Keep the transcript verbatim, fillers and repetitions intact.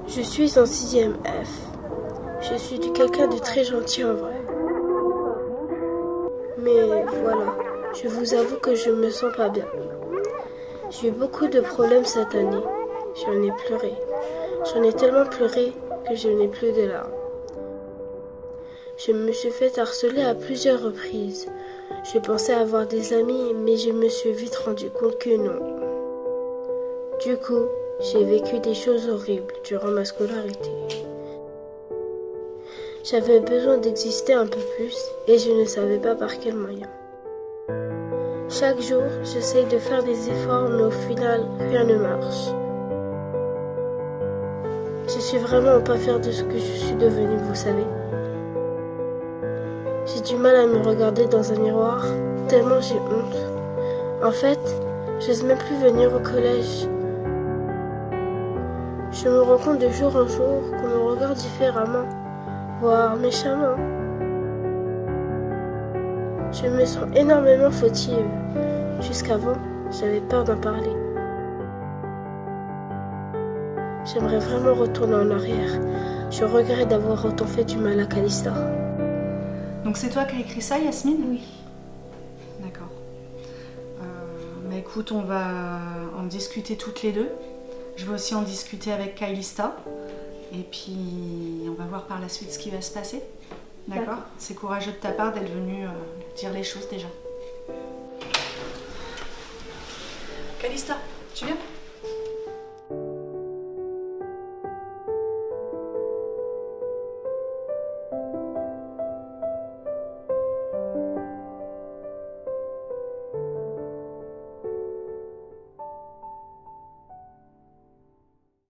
Je suis en sixième F. Je suis quelqu'un de très gentil en vrai. Mais voilà, je vous avoue que je me sens pas bien. J'ai eu beaucoup de problèmes cette année. J'en ai pleuré. J'en ai tellement pleuré que je n'ai plus de larmes. Je me suis fait harceler à plusieurs reprises. Je pensais avoir des amis, mais je me suis vite rendu compte que non. Du coup, j'ai vécu des choses horribles durant ma scolarité. J'avais besoin d'exister un peu plus et je ne savais pas par quel moyen. Chaque jour, j'essaye de faire des efforts, mais au final, rien ne marche. Je suis vraiment pas fière de ce que je suis devenue, vous savez. J'ai du mal à me regarder dans un miroir, tellement j'ai honte. En fait, j'ose même plus venir au collège. Je me rends compte de jour en jour qu'on me regarde différemment, voire méchamment. Je me sens énormément fautive. Jusqu'avant, j'avais peur d'en parler. J'aimerais vraiment retourner en arrière. Je regrette d'avoir autant fait du mal à Calista. Donc c'est toi qui as écrit ça, Yasmine? Oui. D'accord. Euh, bah écoute, on va en discuter toutes les deux. Je vais aussi en discuter avec Calista. Et puis on va voir par la suite ce qui va se passer. D'accord? C'est courageux de ta part d'être venue euh, dire les choses déjà. Calista, tu viens?